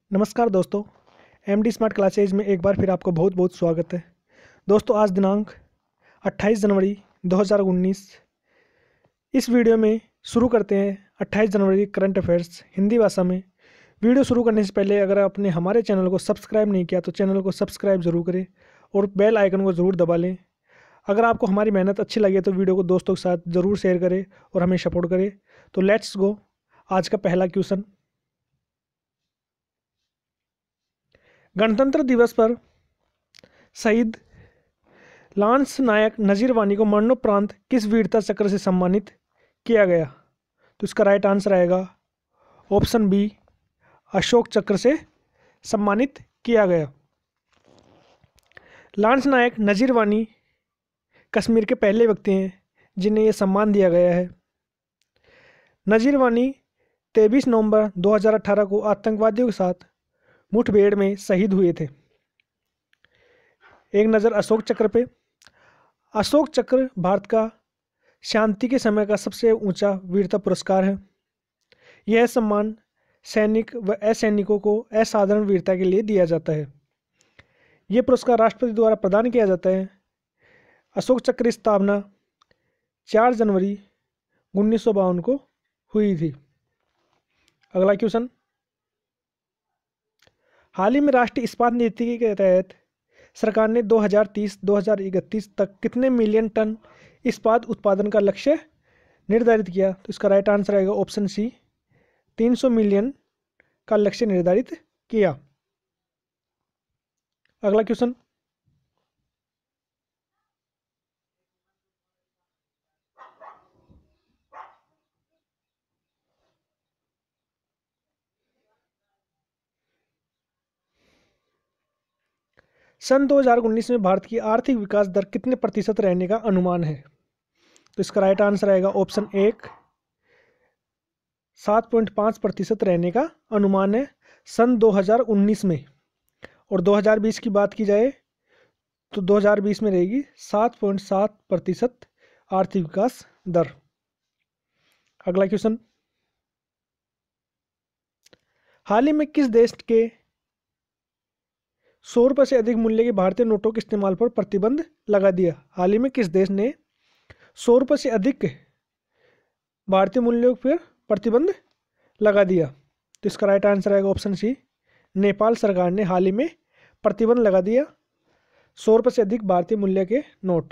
नमस्कार दोस्तों, MD smart classes में एक बार फिर आपको बहुत बहुत स्वागत है। दोस्तों, आज दिनांक 28 जनवरी 2019। इस वीडियो में शुरू करते हैं 28 जनवरी करंट अफेयर्स हिंदी भाषा में। वीडियो शुरू करने से पहले अगर आपने हमारे चैनल को सब्सक्राइब नहीं किया तो चैनल को सब्सक्राइब ज़रूर करें और बेल आइकन को ज़रूर दबा लें। अगर आपको हमारी मेहनत अच्छी लगे तो वीडियो को दोस्तों के साथ ज़रूर शेयर करें और हमें सपोर्ट करें। तो लेट्स गो। आज का पहला क्वेश्चन, गणतंत्र दिवस पर शहीद लांस नायक नजीर वानी को मरणोपरांत किस वीरता चक्र से सम्मानित किया गया? तो इसका राइट आंसर आएगा ऑप्शन बी, अशोक चक्र से सम्मानित किया गया। लांस नायक नजीर वानी कश्मीर के पहले व्यक्ति हैं जिन्हें यह सम्मान दिया गया है। नजीर वानी 23 नवंबर 2018 को आतंकवादियों के साथ मुठभेड़ में शहीद हुए थे। एक नज़र अशोक चक्र पे। अशोक चक्र भारत का शांति के समय का सबसे ऊंचा वीरता पुरस्कार है। यह सम्मान सैनिक व असैनिकों को असाधारण वीरता के लिए दिया जाता है। यह पुरस्कार राष्ट्रपति द्वारा प्रदान किया जाता है। अशोक चक्र की स्थापना 4 जनवरी 1952 को हुई थी। अगला क्वेश्चन, हाल ही में राष्ट्रीय इस्पात नीति के तहत सरकार ने 2030-2031 तक कितने मिलियन टन इस्पात उत्पादन का लक्ष्य निर्धारित किया? तो इसका राइट आंसर आएगा ऑप्शन सी, 300 मिलियन का लक्ष्य निर्धारित किया। अगला क्वेश्चन, सन 2019 में भारत की आर्थिक विकास दर कितने प्रतिशत रहने का अनुमान है? तो इसका राइट आंसर आएगा ऑप्शन एक, 7.5% रहने का अनुमान है सन 2019 में। और 2020 की बात की जाए तो 2020 में रहेगी 7.7% आर्थिक विकास दर। अगला क्वेश्चन, हाल ही में किस देश के 100 रुपये से अधिक मूल्य के भारतीय नोटों के इस्तेमाल पर प्रतिबंध लगा दिया? हाल ही में किस देश ने 100 रुपये से अधिक भारतीय मूल्यों पर प्रतिबंध लगा दिया? तो इसका राइट आंसर आएगा ऑप्शन सी, नेपाल सरकार ने हाल ही में प्रतिबंध लगा दिया 100 रुपये से अधिक भारतीय मूल्य के नोट।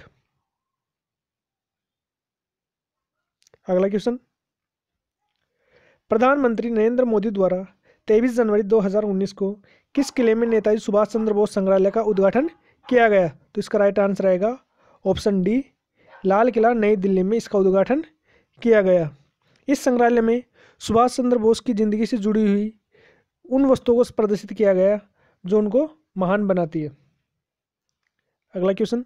अगला क्वेश्चन, प्रधानमंत्री नरेंद्र मोदी द्वारा 23 जनवरी 2019 को किस किले में नेताजी सुभाष चंद्र बोस संग्रहालय का उद्घाटन किया गया? तो इसका राइट आंसर आएगा ऑप्शन डी, लाल किला नई दिल्ली में इसका उद्घाटन किया गया। इस संग्रहालय में सुभाष चंद्र बोस की जिंदगी से जुड़ी हुई उन वस्तुओं को प्रदर्शित किया गया जो उनको महान बनाती है। अगला क्वेश्चन,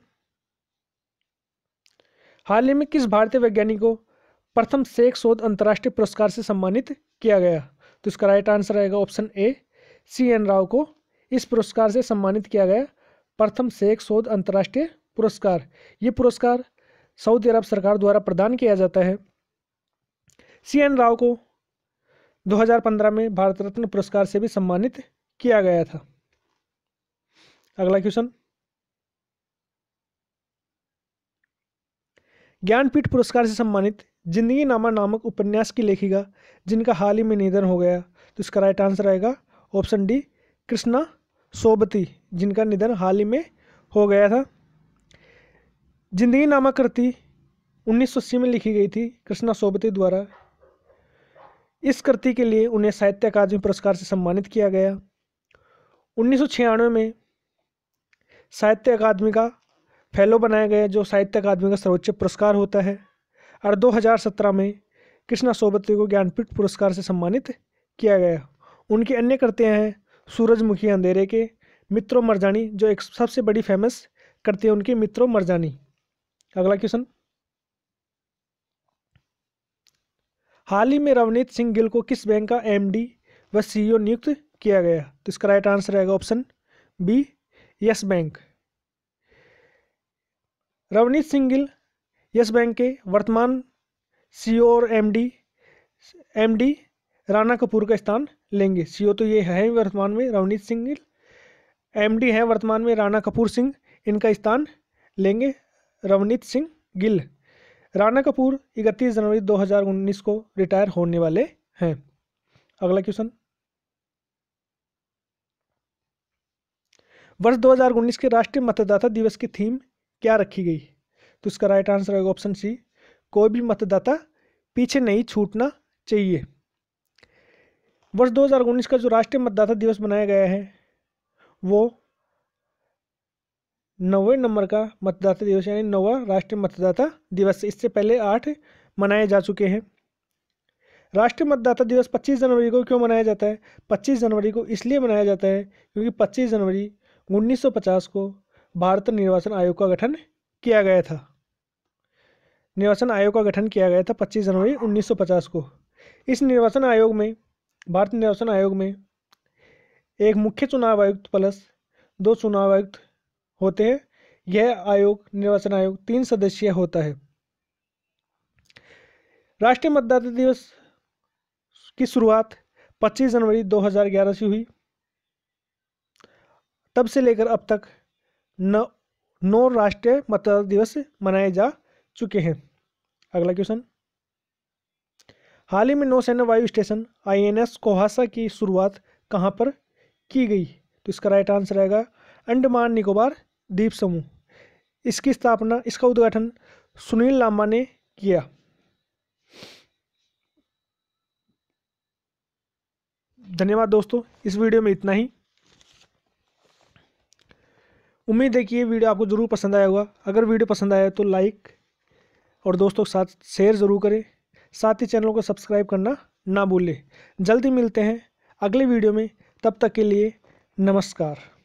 हाल ही में किस भारतीय वैज्ञानिक को प्रथम सेक शोध अंतर्राष्ट्रीय पुरस्कार से सम्मानित किया गया? तो इसका राइट आंसर आएगा ऑप्शन ए, CN राव को इस पुरस्कार से सम्मानित किया गया प्रथम सेक शोध अंतर्राष्ट्रीय पुरस्कार। ये पुरस्कार सऊदी अरब सरकार द्वारा प्रदान किया जाता है। CN राव को 2015 में भारत रत्न पुरस्कार से भी सम्मानित किया गया था। अगला क्वेश्चन, ज्ञानपीठ पुरस्कार से सम्मानित जिंदगी नामा नामक उपन्यास की लेखिका जिनका हाल ही में निधन हो गया? तो इसका राइट आंसर आएगा ऑप्शन डी, कृष्णा सोबती, जिनका निधन हाल ही में हो गया था। जिंदगी नामा कृति 1980 में लिखी गई थी कृष्णा सोबती द्वारा। इस कृति के लिए उन्हें साहित्य अकादमी पुरस्कार से सम्मानित किया गया। 1996 में साहित्य अकादमी का फेलो बनाया गया जो साहित्य अकादमी का सर्वोच्च पुरस्कार होता है। और 2017 में कृष्णा सोबती को ज्ञानपीठ पुरस्कार से सम्मानित किया गया। उनकी अन्य कृतियाँ हैं सूरजमुखी अंधेरे के, मित्रों मरजानी, जो एक सबसे बड़ी फेमस कृति है उनकी मित्रों मरजानी। अगला क्वेश्चन, हाल ही में रवनीत सिंह गिल को किस बैंक का MD व CEO नियुक्त किया गया? तो इसका राइट आंसर आएगा option B, Yes Bank. Ravneet Singh Gill Yes Bank के वर्तमान CEO और MD राणा कपूर का स्थान लेंगे? सीईओ तो ये है वर्तमान में रवनीत सिंह गिल, एमडी है वर्तमान में राणा कपूर सिंह, इनका स्थान लेंगे रवनीत सिंह गिल। राणा कपूर 31 जनवरी 2019 को रिटायर होने वाले हैं। अगला क्वेश्चन, वर्ष 2019 के राष्ट्रीय मतदाता दिवस की थीम क्या रखी गई? तो इसका राइट आंसर होगा ऑप्शन सी, कोई भी मतदाता पीछे नहीं छूटना चाहिए। वर्ष 2019 का जो राष्ट्रीय मतदाता दिवस बनाया गया है वो 9वें नंबर का मतदाता दिवस यानी 9वां राष्ट्रीय मतदाता दिवस। इससे पहले 8 मनाए जा चुके हैं। राष्ट्रीय मतदाता दिवस 25 जनवरी को क्यों मनाया जाता है? 25 जनवरी को इसलिए मनाया जाता है क्योंकि 25 जनवरी 1950 को भारत निर्वाचन आयोग का गठन किया गया था। निर्वाचन आयोग का गठन किया गया था 25 जनवरी 1950 को। इस निर्वाचन आयोग में, भारत निर्वाचन आयोग में एक मुख्य चुनाव आयुक्त प्लस 2 चुनाव आयुक्त होते हैं। यह आयोग, निर्वाचन आयोग 3 सदस्यीय होता है। राष्ट्रीय मतदाता दिवस की शुरुआत 25 जनवरी 2011 से हुई। तब से लेकर अब तक 9 राष्ट्रीय मतदाता दिवस मनाए जा चुके हैं। अगला क्वेश्चन, हाल ही में नौसेना वायु स्टेशन INS कोहासा की शुरुआत कहां पर की गई? तो इसका राइट आंसर आएगा अंडमान निकोबार द्वीप समूह। इसकी स्थापना, इसका उद्घाटन सुनील लांबा ने किया। धन्यवाद दोस्तों, इस वीडियो में इतना ही। उम्मीद है कि ये वीडियो आपको ज़रूर पसंद आया होगा। अगर वीडियो पसंद आया तो लाइक और दोस्तों के साथ शेयर ज़रूर करें। साथ ही चैनल को सब्सक्राइब करना ना भूलें। जल्दी मिलते हैं अगले वीडियो में, तब तक के लिए नमस्कार।